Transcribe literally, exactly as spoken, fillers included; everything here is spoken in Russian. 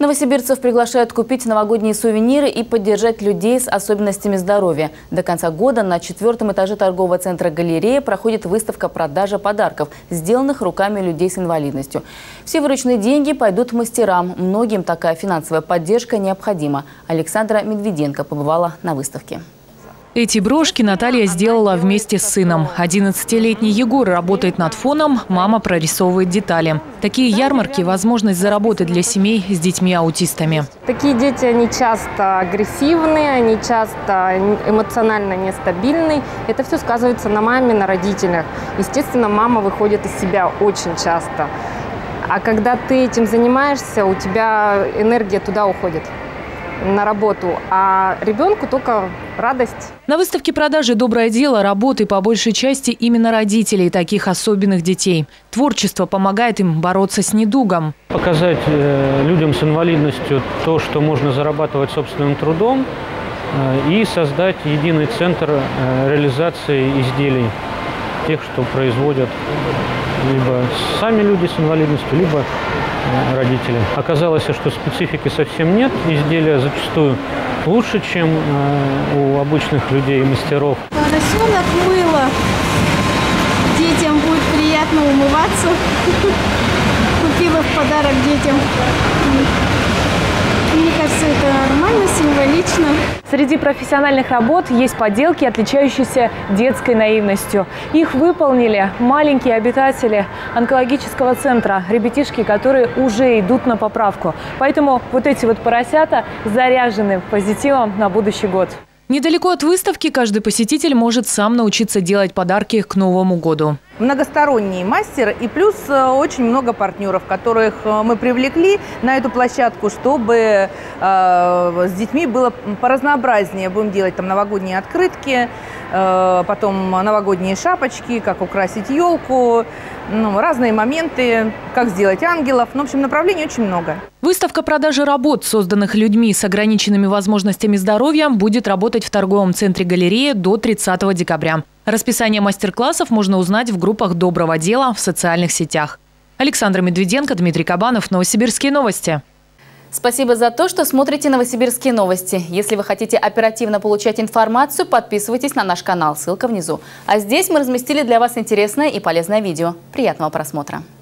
Новосибирцев приглашают купить новогодние сувениры и поддержать людей с особенностями здоровья. До конца года на четвертом этаже торгового центра «Галерея» проходит выставка продажи подарков, сделанных руками людей с инвалидностью. Все вырученные деньги пойдут мастерам. Многим такая финансовая поддержка необходима. Александра Медведенко побывала на выставке. Эти брошки Наталья сделала вместе с сыном. одиннадцатилетний Егор работает над фоном, мама прорисовывает детали. Такие ярмарки – возможность заработать для семей с детьми-аутистами. Такие дети, они часто агрессивные, они часто эмоционально нестабильны. Это все сказывается на маме, на родителях. Естественно, мама выходит из себя очень часто. А когда ты этим занимаешься, у тебя энергия туда уходит, на работу, а ребенку только радость. На выставке продажи «Доброе дело» работы по большей части именно родителей таких особенных детей. Творчество помогает им бороться с недугом. Показать э, людям с инвалидностью то, что можно зарабатывать собственным трудом, э, и создать единый центр э, реализации изделий, тех, что производят либо сами люди с инвалидностью, либо родители. Оказалось, что специфики совсем нет. Изделия зачастую лучше, чем у обычных людей и мастеров. Поросенок мыло. Детям будет приятно умываться. Купила в подарок детям. Мне кажется, это нормально, символично. Среди профессиональных работ есть поделки, отличающиеся детской наивностью. Их выполнили маленькие обитатели онкологического центра, ребятишки, которые уже идут на поправку. Поэтому вот эти вот поросята заряжены позитивом на будущий год. Недалеко от выставки каждый посетитель может сам научиться делать подарки к Новому году. Многосторонний мастер и плюс очень много партнеров, которых мы привлекли на эту площадку, чтобы э, с детьми было поразнообразнее. Будем делать там новогодние открытки, э, потом новогодние шапочки, как украсить елку, ну, разные моменты, как сделать ангелов. Ну, в общем, направлений очень много. Выставка продажи работ, созданных людьми с ограниченными возможностями здоровья, будет работать в торговом центре «Галерея» до тридцатого декабря. Расписание мастер-классов можно узнать в группах «Доброго дела» в социальных сетях. Александра Медведенко, Дмитрий Кабанов, Новосибирские новости. Спасибо за то, что смотрите Новосибирские новости. Если вы хотите оперативно получать информацию, подписывайтесь на наш канал. Ссылка внизу. А здесь мы разместили для вас интересное и полезное видео. Приятного просмотра.